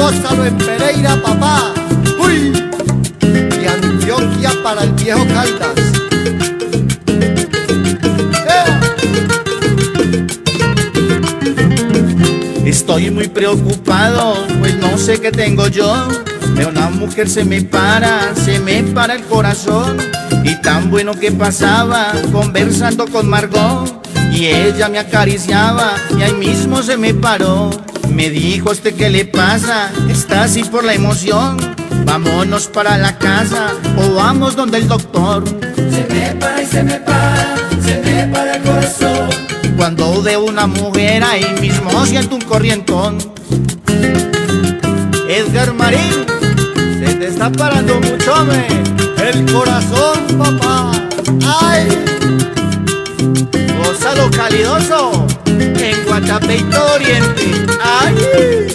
gózalo en Pereira, papá. ¡Uy! Y Antioquia para el viejo Caldas. Estoy muy preocupado, pues no sé qué tengo yo. Veo una mujer se me para el corazón. Y tan bueno que pasaba conversando con Margot. Y ella me acariciaba y ahí mismo se me paró. Me dijo: ¿este qué le pasa? Está así por la emoción. Vámonos para la casa o vamos donde el doctor. Se me para y se me para, se me para el corazón. Cuando veo una mujer ahí mismo siento un corrientón. Edgar Marín, se te está parando mucho, hombre, el corazón, papá. ¡Ay! Gózalo calidoso en Guatapeito Oriente. ¡Ay!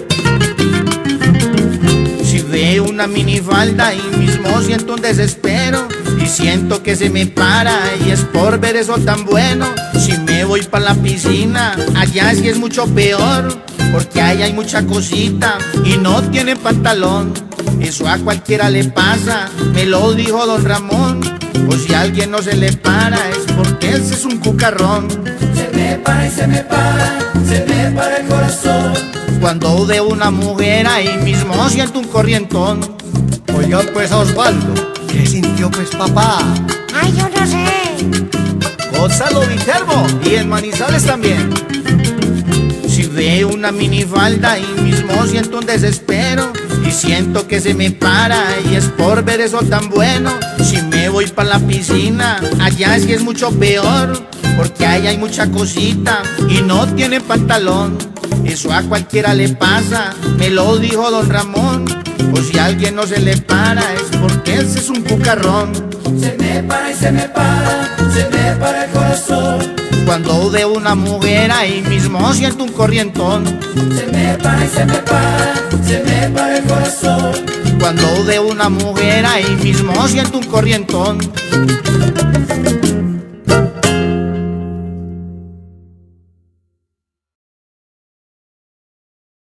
Si veo una minifalda ahí mismo siento un desespero. Y siento que se me para y es por ver eso tan bueno. Si me voy para la piscina, allá sí es mucho peor. Porque ahí hay mucha cosita y no tiene pantalón. Eso a cualquiera le pasa, me lo dijo don Ramón. O si a alguien no se le para es porque ese es un cucarrón. Se me para y se me para, se me para el corazón. Cuando veo una mujer ahí mismo siento un corrientón. Oigan pues a Osvaldo, ¿qué sintió pues papá? Ay, yo no sé. Gózalo Viterbo y en Manizales también. Si veo una minifalda ahí mismo siento un desespero. Y siento que se me para y es por ver eso tan bueno. Si me voy para la piscina, allá sí es mucho peor. Porque ahí hay mucha cosita y no tiene pantalón. Eso a cualquiera le pasa, me lo dijo don Ramón. O si a alguien no se le para es porque ese es un cucarrón. Se me para y se me para, se me para el corazón. Cuando veo una mujer ahí mismo siento un corrientón. Se me para y se me para, se me para el corazón. Cuando veo una mujer ahí mismo siento un corrientón.